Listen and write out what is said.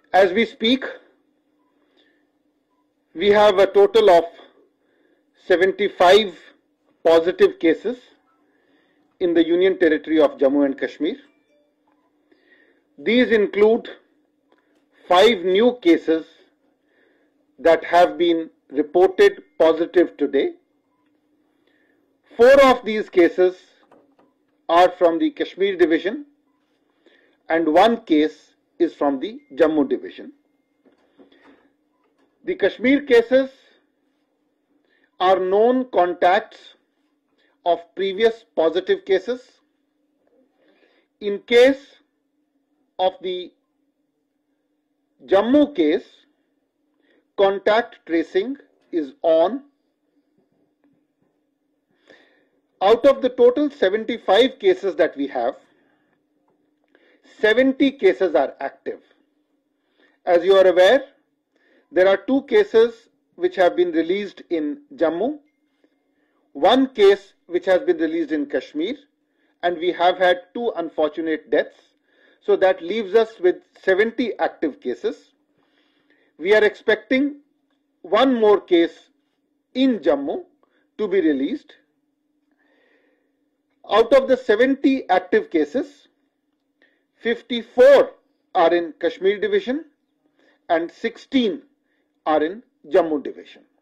As we speak, we have a total of 75 positive cases in the Union Territory of Jammu and Kashmir. These include 5 new cases that have been reported positive today. 4 of these cases are from the Kashmir Division and 1 case is from the Jammu Division. The Kashmir cases are known contacts of previous positive cases. In case of the Jammu case, contact tracing is on. Out of the total 75 cases that we have, 70 cases are active. As you are aware, there are 2 cases which have been released in Jammu, 1 case which has been released in Kashmir, and we have had 2 unfortunate deaths. So that leaves us with 70 active cases. We are expecting 1 more case in Jammu to be released. Out of the 70 active cases, 54 are in Kashmir Division and 16 are in Jammu Division.